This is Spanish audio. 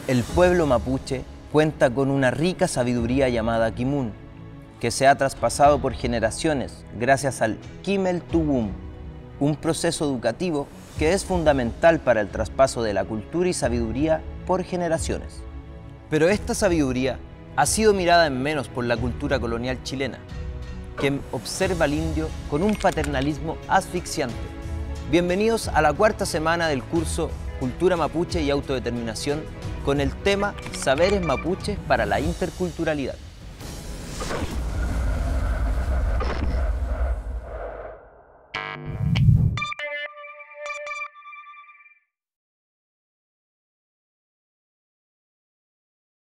El pueblo mapuche cuenta con una rica sabiduría llamada Kimun, que se ha traspasado por generaciones gracias al Kimel Tuwum, un proceso educativo que es fundamental para el traspaso de la cultura y sabiduría por generaciones. Pero esta sabiduría ha sido mirada en menos por la cultura colonial chilena, que observa al indio con un paternalismo asfixiante. Bienvenidos a la cuarta semana del curso Cultura Mapuche y Autodeterminación con el tema Saberes Mapuches para la Interculturalidad.